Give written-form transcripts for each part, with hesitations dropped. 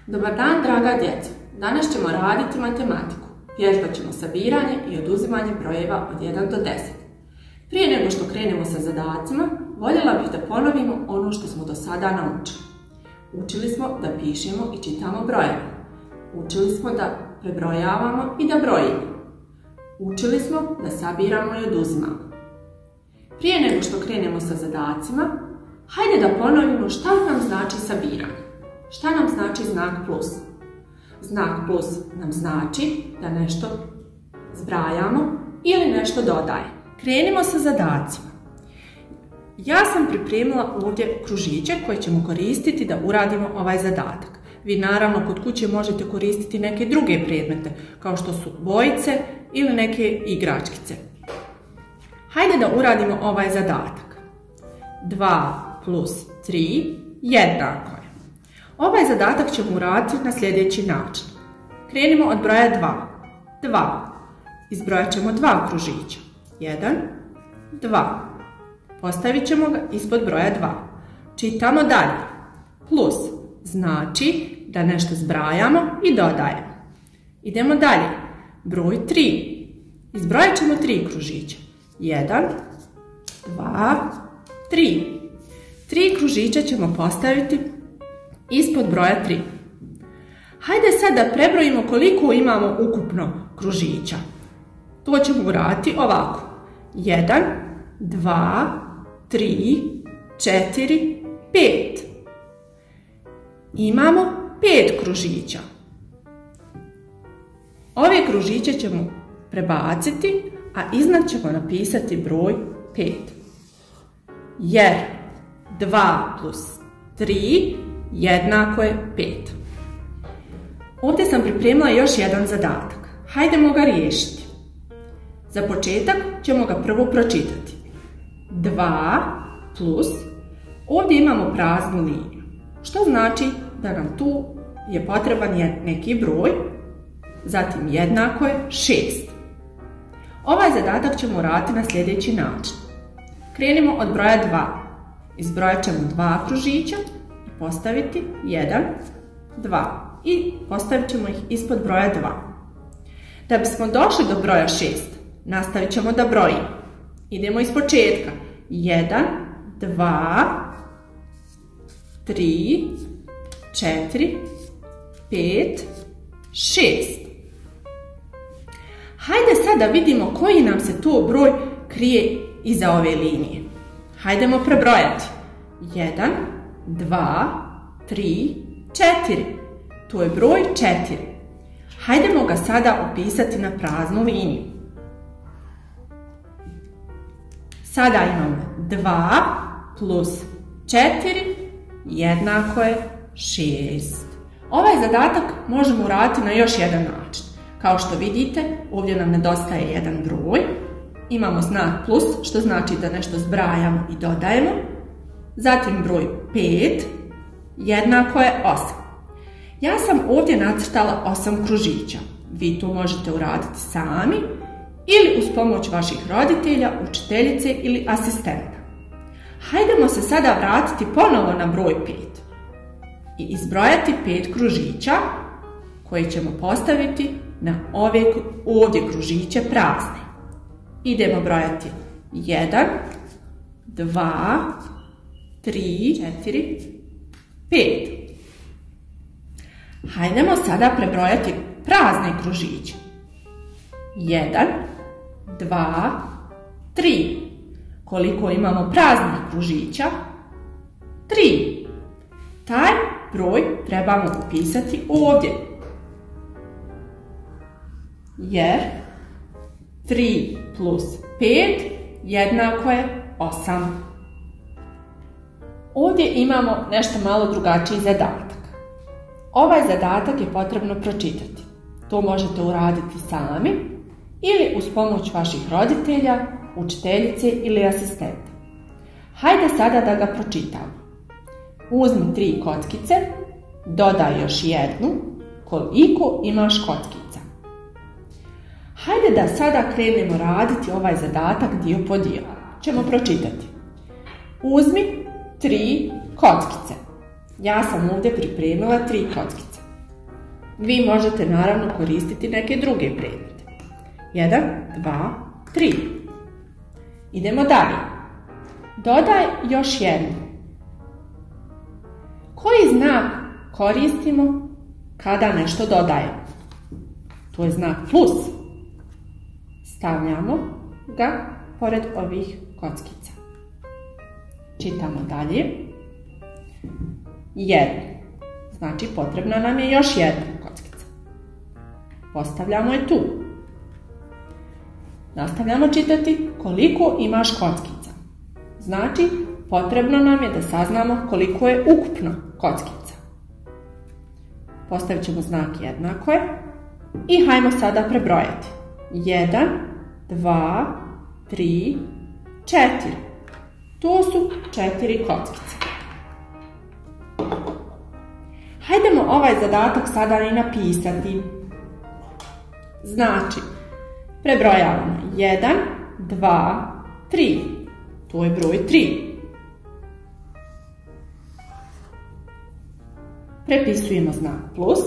Dobar dan, draga djeco! Danas ćemo raditi matematiku. Vježbat ćemo sabiranje i oduzimanje brojeva od 1 do 10. Prije nego što krenemo sa zadacima, voljela bih da ponovimo ono što smo do sada naučili. Učili smo da pišemo i čitamo brojeve. Učili smo da prebrojavamo i da brojimo. Učili smo da sabiramo i oduzimamo. Prije nego što krenemo sa zadacima, hajde da ponovimo šta nam znači sabiranje. Šta nam znači znak plus? Znak plus nam znači da nešto zbrajamo ili nešto dodajemo. Krenimo sa zadacima. Ja sam pripremila ovdje kružiće koje ćemo koristiti da uradimo ovaj zadatak. Vi naravno kod kuće možete koristiti neke druge predmete, kao što su bojice ili neke igračkice. Hajde da uradimo ovaj zadatak. 2 plus 3 jednako je. Ovaj zadatak ćemo uraditi na sljedeći način. Krenimo od broja 2. 2. Izbrojat ćemo 2 kružića. 1, 2. Postavit ćemo ga ispod broja 2. Čitamo dalje. Plus znači da nešto zbrajamo i dodajemo. Idemo dalje. Broj 3. Izbrojat ćemo 3 kružića. 1, 2, 3. 3 kružića ćemo postaviti ispod broja 3. Hajde sad da prebrojimo koliko imamo ukupno kružića. To ćemo uraditi ovako. 1, 2, 3, 4, 5. Imamo 5 kružića. Ove kružiće ćemo prebaciti, a iznad ćemo napisati broj 5. Jer 2 plus 3 jednako je 5. Ovdje sam pripremila još jedan zadatak. Hajdemo ga riješiti. Za početak ćemo ga prvo pročitati. 2 plus, ovdje imamo praznu liniju, što znači da nam tu je potreban neki broj, zatim jednako je 6. Ovaj zadatak ćemo raditi na sljedeći način. Krenimo od broja 2. Izbrojat ćemo 2 kružića i postaviti 1, 2 i postavit ćemo ih ispod broja 2. Da bismo došli do broja 6, nastavit ćemo da brojimo. Idemo iz početka. 1, 2, 3, 4, 5, 6. Hajde sad da vidimo koji nam se to broj krije iza ove linije. Hajdemo prebrojati. 1, 2, 3, 4. To je broj 4. Hajdemo ga sada upisati na praznu liniju. Sada imamo 2 plus 4 jednako je 6. Ovaj zadatak možemo uraditi na još jedan način. Kao što vidite, ovdje nam nedostaje jedan broj. Imamo znak plus, što znači da nešto zbrajamo i dodajemo. Zatim broj 5 jednako je 8. Ja sam ovdje nacrtala 8 kružića. Vi to možete uraditi sami ili uz pomoć vaših roditelja, učiteljice ili asistenta. Hajdemo se sada vratiti ponovo na broj 5 i izbrojati 5 kružića koje ćemo postaviti na ovdje kružiće prazne. Idemo brojati 1, 2, 3, 4, 5. Hajdemo sada prebrojati prazne kružiće. 1, 2, 3. Koliko imamo praznih kružića? 3. Taj broj trebamo upisati ovdje. Jer 3 plus 5 jednako je 8. Ovdje imamo nešto malo drugačiji zadatak. Ovaj zadatak je potrebno pročitati. To možete uraditi sami ili uz pomoć vaših roditelja, učiteljice ili asistenta. Hajde sada da ga pročitamo. Uzmi 3 kockice, dodaj još jednu, koliko imaš kockica. Hajde da sada krenemo raditi ovaj zadatak dio po dio. Ćemo pročitati. Uzmi 3 kockice. Ja sam ovdje pripremila 3 kockice. Vi možete naravno koristiti neke druge predmete. 1, 2, 3. Idemo dalje. Dodaj još jednu. Koji znak koristimo kada nešto dodajemo? To je znak plus. Stavljamo ga pored ovih kockica. Čitamo dalje. 1. Znači potrebna nam je još jedna kockica. Postavljamo je tu. Nastavljamo čitati koliko imaš kockica. Znači potrebno nam je da saznamo koliko je ukupno kockica. Postavit ćemo znak jednako je i hajmo sada prebrojati. 1, 2, 3, 4. To su 4 kockice. Hajdemo ovaj zadatak sada i napisati. Znači, prebrojavamo 1, 2, 3. To je broj 3. Prepisujemo znak plus.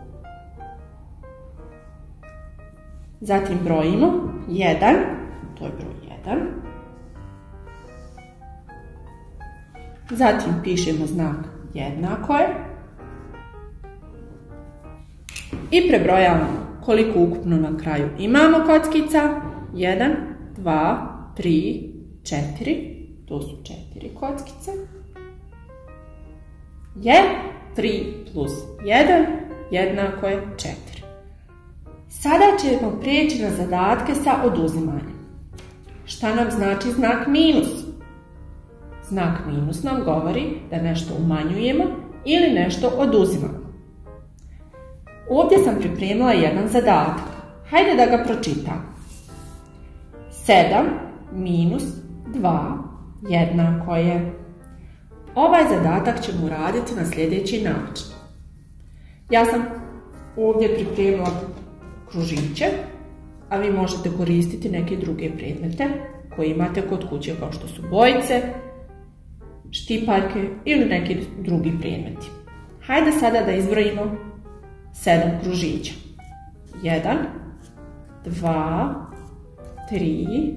Zatim brojimo 1, to je broj 1. Zatim pišemo znak jednako je. I prebrojavamo koliko ukupno na kraju imamo kockica. 1, 2, 3, 4. To su 4 kockice. Je 3 plus 1 jednako je 4. Sada ćemo prijeći na zadatke sa oduzimanjem. Šta nam znači znak minus? Znak minus nam govori da nešto umanjujemo ili nešto oduzimamo. Ovdje sam pripremila jedan zadatak. Hajde da ga pročitam. 7 minus 2 jednako je. Ovaj zadatak ćemo uraditi na sljedeći način. Ja sam ovdje pripremila kružiće, a vi možete koristiti neke druge predmete koje imate kod kuće kao što su bojice, štipaljke ili neki drugi predmeti. Hajde sada da izbrojimo 7 kružića. 1, 2, 3,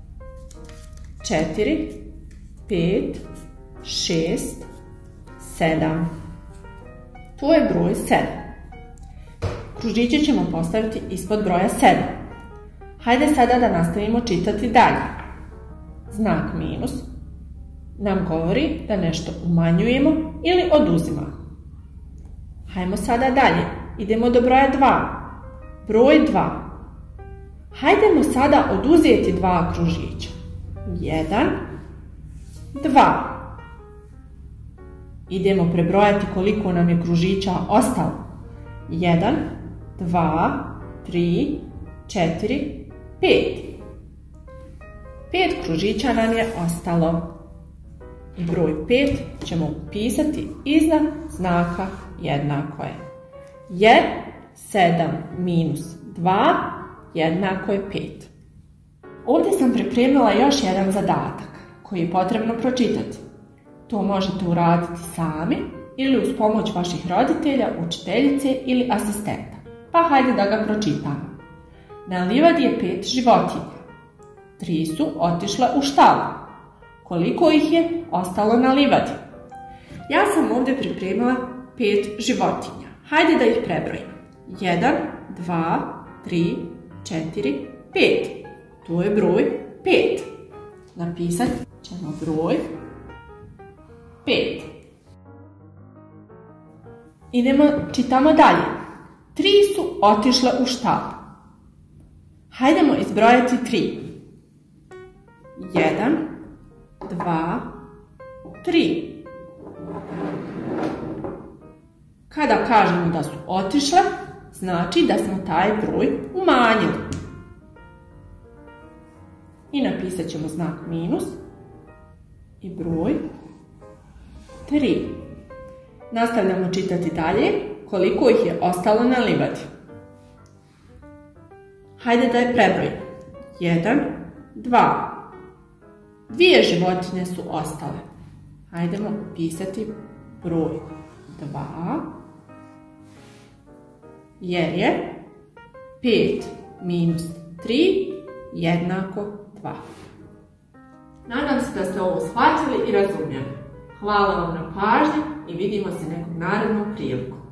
4, 5, 6, 7. To je broj 7. Kružiće ćemo postaviti ispod broja 7. Hajde sada da nastavimo čitati dalje. Znak minus nam govori da nešto umanjujemo ili oduzimamo. Hajmo sada dalje. Idemo do broja 2. Broj 2. Hajdemo sada oduzeti 2 kružića. 1, 2. Idemo prebrojati koliko nam je kružića ostalo. 1, 2, 3, 4, 5. 5 kružića nam je ostalo. Broj 5 ćemo upisati iznad znaka jednako je. Jer 7 minus 2 jednako je 5. Ovdje sam pripremila još jedan zadatak koji je potrebno pročitati. To možete uraditi sami ili uz pomoć vaših roditelja, učiteljice ili asistenta. Pa hajde da ga pročitamo. Na livadi je 5 životinja. 3 su otišle u štalu. Koliko ih je ostalo na livadi? Ja sam ovdje pripremila 5 životinja. Hajde da ih prebrojimo. 1, 2, 3, 4, 5. To je broj 5. Napisat ćemo broj 5. Čitamo dalje. 3 su otišle u štalu. Hajdemo izbrojati 3. 1, 2, 3. Kada kažemo da su otišle, znači da smo taj broj umanjili. I napisat ćemo znak minus i broj 3. Nastavljamo čitati dalje koliko ih je ostalo na livadi. Hajde da je prebrojimo. 1, 2. 2 životinje su ostale. Hajdemo upisati broj 2 jer je 5 minus 3 jednako 2. Nadam se da ste ovo shvatili i razumjeli. Hvala vam na pažnji i vidimo se nekog narednog priliku.